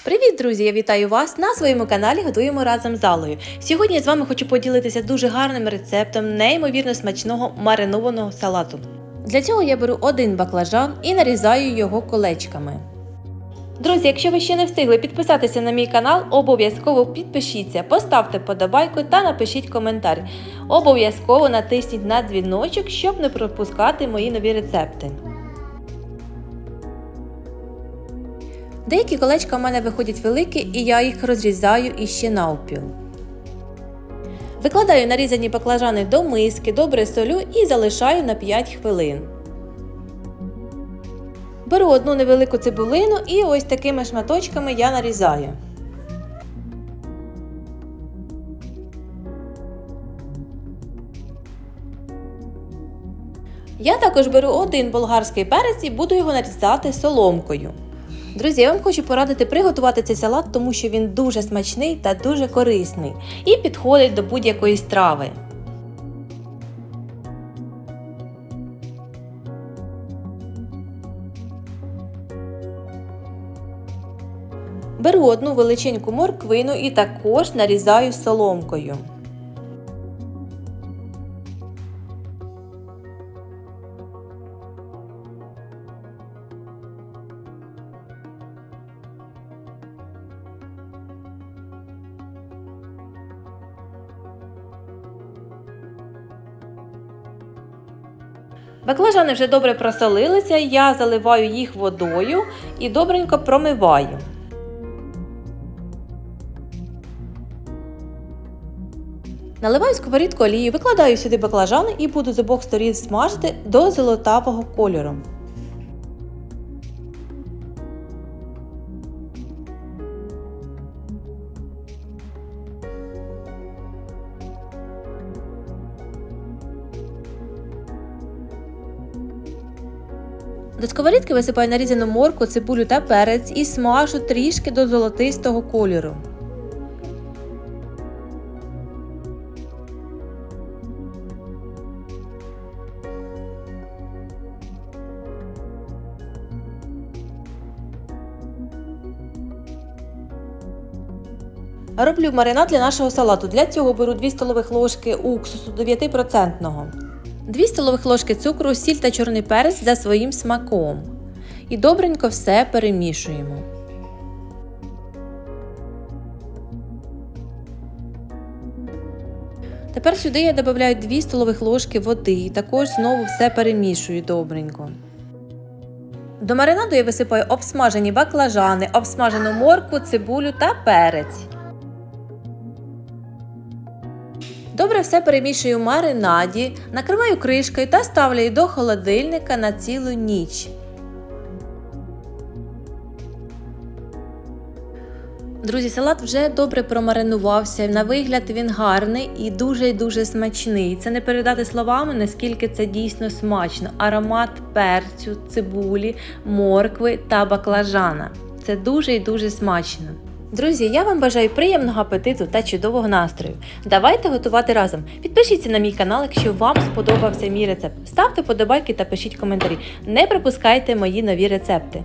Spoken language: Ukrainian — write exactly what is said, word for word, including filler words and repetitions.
Привіт, друзі! Я вітаю вас на своєму каналі Готуємо разом з Аллою. Сьогодні я з вами хочу поділитися дуже гарним рецептом неймовірно смачного маринованого салату. Для цього я беру один баклажан і нарізаю його колечками. Друзі, якщо ви ще не встигли підписатися на мій канал, обов'язково підпишіться, поставте вподобайку та напишіть коментар. Обов'язково натисніть на дзвіночок, щоб не пропускати мої нові рецепти. Деякі колечка у мене виходять великі, і я їх розрізаю іще навпіл. Викладаю нарізані баклажани до миски, добре солю і залишаю на п'ять хвилин. Беру одну невелику цибулину і ось такими шматочками я нарізаю. Я також беру один болгарський перець і буду його нарізати соломкою. Друзі, я вам хочу порадити приготувати цей салат, тому що він дуже смачний та дуже корисний і підходить до будь-якої страви. Беру одну величеньку морквину і також нарізаю соломкою. Баклажани вже добре просолилися, я заливаю їх водою і добренько промиваю. Наливаю сковорідку олію, викладаю сюди баклажани і буду з обох сторін смажити до золотавого кольору. До сковорідки висипаю нарізану моркву, цибулю та перець і смажу трішки до золотистого кольору. Роблю маринад для нашого салату. Для цього беру дві столових ложки уксусу дев'ять відсотків, дві столових ложки цукру, сіль та чорний перець за своїм смаком. І добренько все перемішуємо. Тепер сюди я додаю дві столових ложки води і також знову все перемішую добренько. До маринаду я висипаю обсмажені баклажани, обсмажену моркву, цибулю та перець. Добре все перемішую в маринаді, накриваю кришкою та ставлю до холодильника на цілу ніч. Друзі, салат вже добре промаринувався, на вигляд він гарний і дуже дуже смачний. Це не передати словами, наскільки це дійсно смачно. Аромат перцю, цибулі, моркви та баклажана. Це дуже і дуже смачно. Друзі, я вам бажаю приємного апетиту та чудового настрою. Давайте готувати разом. Підпишіться на мій канал, якщо вам сподобався мій рецепт. Ставте вподобайки та пишіть коментарі. Не пропускайте мої нові рецепти.